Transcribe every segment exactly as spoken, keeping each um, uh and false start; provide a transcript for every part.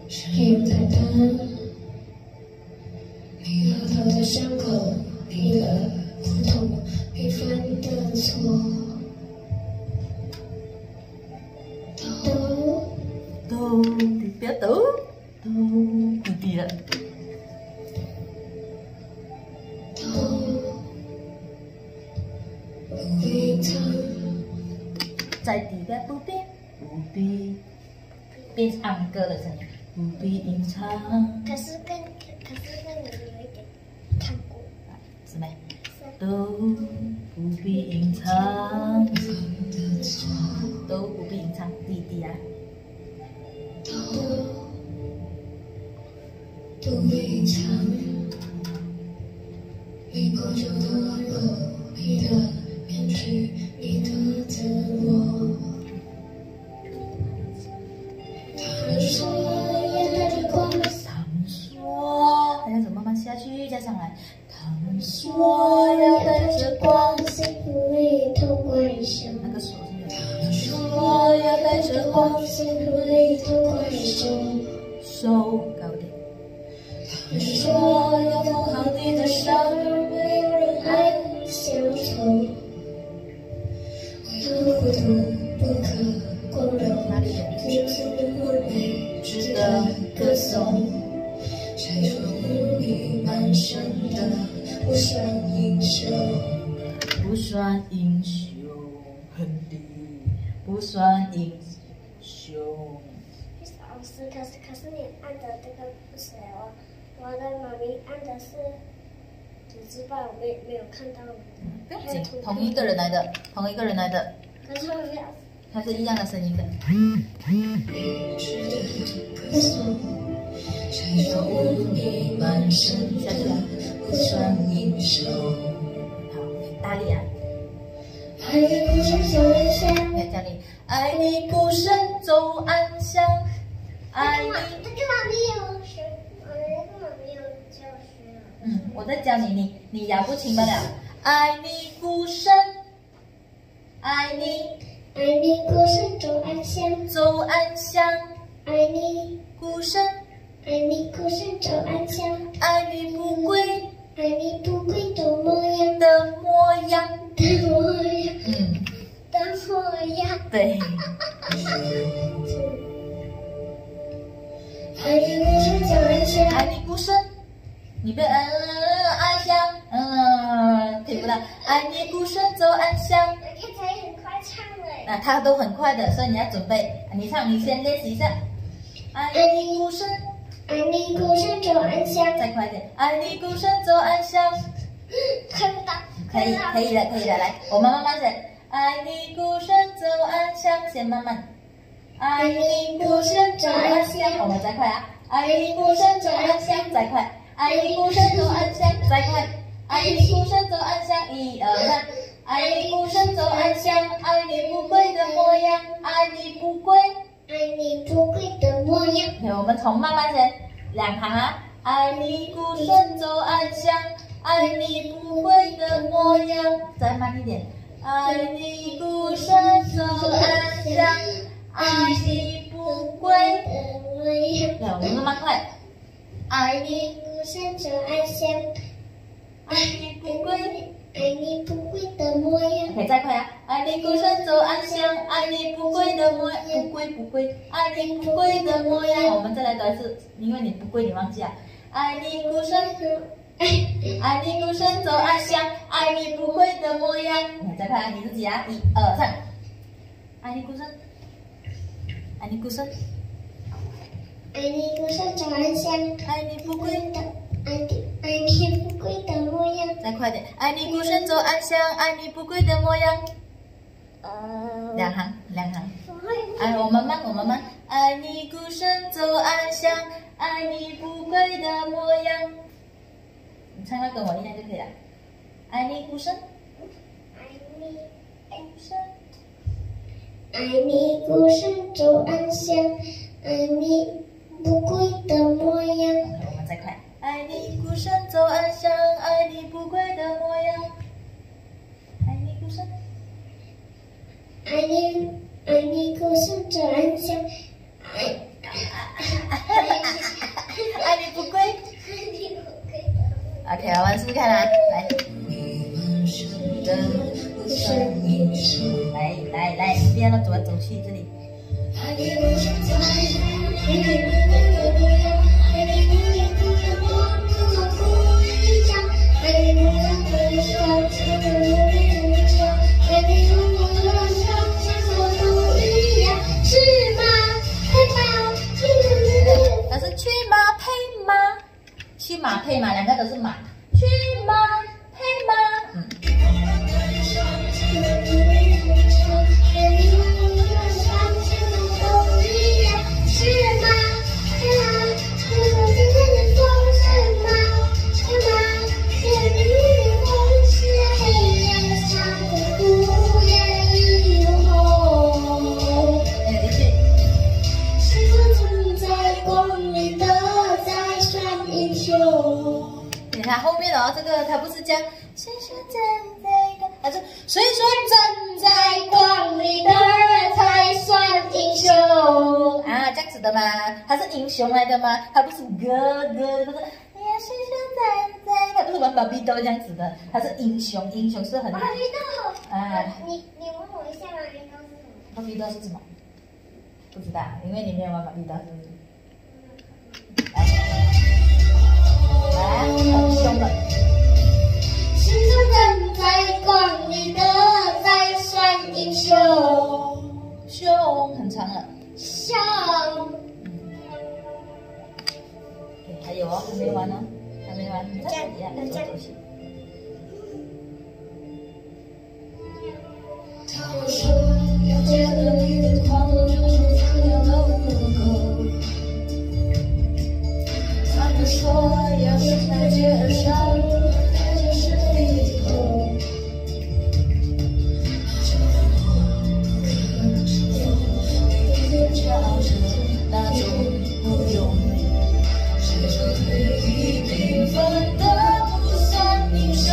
声音太大，你额头的伤口，你的不痛，你犯的错。抖抖，你不要抖，抖不低了。 抖，不隐藏。 在底边不必不必变唱歌的声音，不必隐藏。 可是跟可是跟你有一点唱过， 姊妹，都不必隐藏，都不必隐藏，弟弟啊， 都不必隐藏，你破旧的温柔，你的面具，你的自我。他们说眼带着光， 他们说，还要怎么慢慢下去再上来？他们说要带着光， 幸福里透过一生。 那个手是他们说要带着光，幸福里透过一生。 手高点。 他们说要缝好你的伤，没有人爱你乡愁。唯有孤独不可光荣，自信的完美值得歌颂。谁说你满身的不算英雄？ 不算英雄，很低，不算英雄。 老师，可是可是你按的这个不是我，我的妈咪按的是组织棒，我没没有看到你的。 不用紧，同一个人来的，同一个人来的， 可是我没有。 它是一样的声音的。 歌颂，谁说你满身的不算英雄？ 好，大力啊！ 爱你孤身走暗巷， 来教你，爱你孤身走暗巷，爱你。 这个妈咪有学，我那个妈咪有教学。 嗯，我在教你，你你咬不清不了。爱你孤身，爱你爱你孤身走暗巷， 走暗巷， 爱你孤身， 爱你孤身走暗巷， 爱你不归爱你不归的模样的模样。 的模样嗯， 的模样。 对。 爱你孤身走暗巷， 爱你孤身，你别嗯暗巷，嗯，听不到。爱你孤身走暗巷， 我看起来很快唱嘞。 那它都很快的，所以你要准备。你唱，你先练习一下。爱你孤身， 爱你孤身走暗巷， 再快一点。爱你孤身走暗巷， 看不到。 可以，可以了，可以了。来，我们慢慢写。爱你孤身走暗巷，先慢慢。爱你孤身走暗巷，我们再快啊！爱你孤身走暗巷，再快！爱你孤身走暗巷，再快！爱你孤身走暗巷，一二三！爱你孤身走暗巷，爱你不归的模样，爱你不归。 爱你不归的模样。 对，我们从慢慢写，两行啊！爱你孤身走暗巷，爱你不归的模样，再慢一点。爱你孤身走暗巷，爱你不归。对，我们慢慢快。爱你孤身走暗巷， 爱你不归。 爱你不归的模样。 可以再快啊！爱你孤身走暗巷，爱你不归的模样，不归不归，爱你不归的模样。我们再来读一次，因为你不归，你忘记啊。爱你孤身，爱你孤身走暗巷，爱你不归的模样。你再快啊，你自己啊，一二三。爱你孤身，爱你孤身， 爱你孤身走暗巷， 爱你不归的， 爱你爱你不归的模样。 再快点！爱你孤身走暗巷，爱你不归的模样。 呃， 两行，两行。 我会。 哎，我们慢，我们慢。爱你孤身走暗巷，爱你不归的模样。你唱到跟我一样就可以了。爱你孤身， 爱你孤身， 爱你孤身走暗巷，爱你不归的模样。 我们再快。爱你孤身走暗巷，爱你不归的模样。爱你孤身， 爱你爱你孤身走暗巷，爱爱 OK， 我们试试看啊，来，来来来，不要走来走去这里。但是去马配马，去马配马，两个都是马，去马配马，嗯。你看后面哦，这个它不是这样，谁说站在光，它是谁说站在光里的人才算英雄啊，这样子的吗？它是英雄来的吗？它不是哥哥，不是。哎呀，谁说站在，它不是玩芭比豆这样子的，它是英雄，英雄是很。芭比豆。啊，你你问我一下芭比豆是什么？ 芭比豆是什么？不知道，因为你没有玩芭比豆，是不是？来，很凶的。谁说站在光里的才算英雄？凶，很长了。凶。对，还有哦，还没完呢，还没完，你再等一下，再走走去。他说要结合你的狂热，就是想要的不够。他们说要是台阶而上，那就是以后。就让我可是有一点骄傲着那种不用。谁说对于平凡的不算英雄？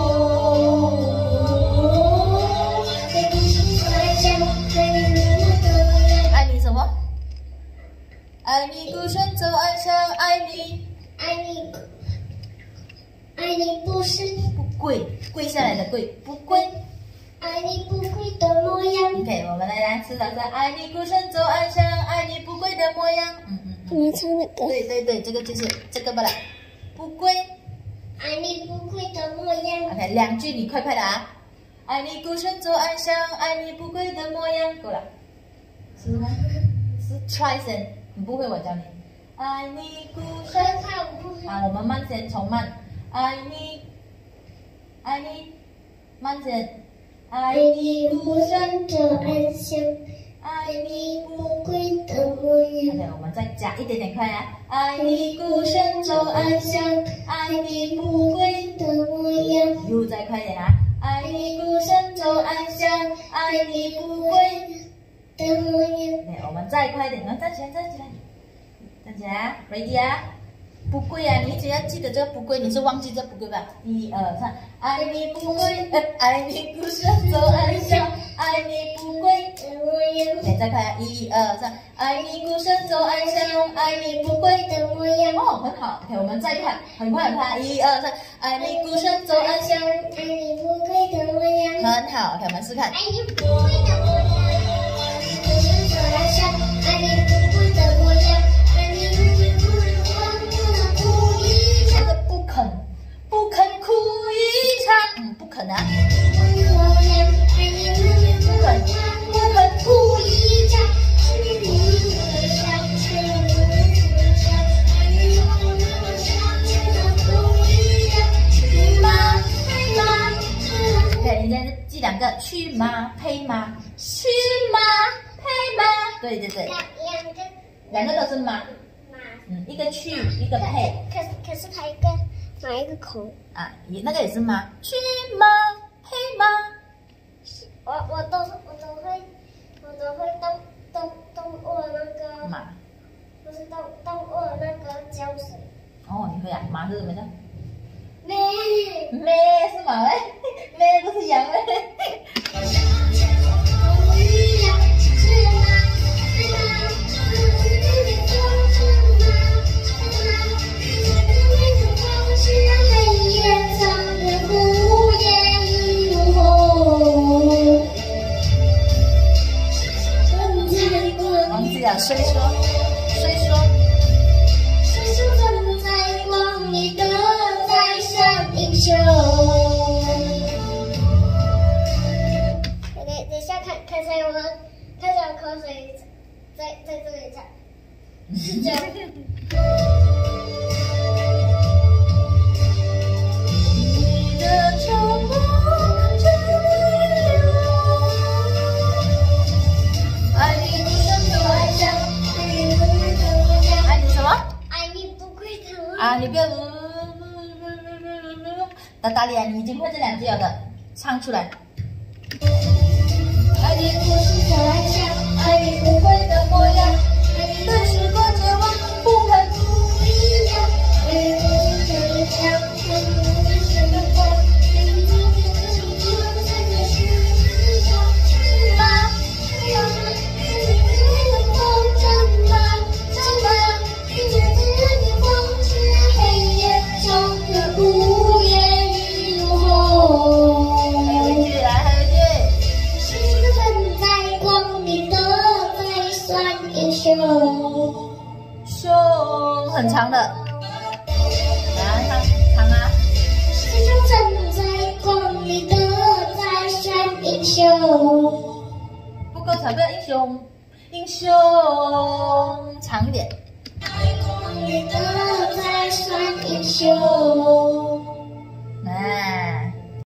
爱你什么？爱你孤身走暗巷，爱你， 爱你，爱你不是不跪，跪下来的跪，不跪。 爱你不跪的模样。 OK， 我们来来试试看，爱你孤身走暗巷，爱你不跪的模样。嗯嗯嗯。 你唱那个。 对对对，这个就是这个吧啦，不跪。 爱你不跪的模样。 OK， 两句你快快的啊！爱你孤身走暗巷，爱你不跪的模样，够了。是吗？是 try 先，你不会我教你。爱你孤身。啊，我们慢先，从慢。爱你，爱你，慢先。爱你孤身走暗巷，爱你不跪的模样。OK， 我们再加一点点快啊！爱你孤身走暗巷，爱你不跪的模样。又再快点啊！爱你孤身走暗巷，爱你不跪的模样。对，我们再快点，站起来，站起来，站起来啊 ，ready 啊！不跪啊！你一直要记得这个不跪，你是忘记这不跪吧？一二三，爱你不跪，呃，爱你孤身走暗巷，爱你不跪的模样。对，再快啊！一二三，爱你孤身走暗巷，爱你不跪的模样。哦，很好。OK， 我们再快，很快很快，一二三，爱你孤身走暗巷， 爱你不跪的模样。 很好。OK， 我们试看。 爱你不跪的模样，爱你孤身走暗巷，爱你不跪的模样，爱你不跪的模样。 这个不肯，不肯哭一场，嗯，不肯啊，不肯，不肯哭一场。去马配马 ，OK， 你再记两个，去马配马，去马配马，对对对， 两个， 两个都是马。嗯，一个去，一个配。 可是可是它一个哪一个口啊？也那个也是马，去马配马。 我我都我都会我都会动动动物那个马， 不是动动物那个叫声。 哦，你会啊？马是什么叫？ 咩咩是马嘞？咩不是羊嘞？ 是这样。 你的承诺真的爱你不胜就爱上，爱你什么？ 爱你不会疼啊，你不要。达达利亚，你已经会这两句了的，唱出来。 爱你不是小爱笑，爱你不会的模样，爱你对时光绝望，不肯不一样。爱你不是小爱笑，爱你不会什么光，爱你不是自己就在这世上，是吗？是吗？是你的风筝吗？真的，听着自己风是黑夜中的无言与怒吼。 还有一句，来，还有一句。胸很长的，来唱唱啊！ 心中正在光里的在闪英雄， 不够长，不要英雄，英雄长一点。 光里的在闪英雄。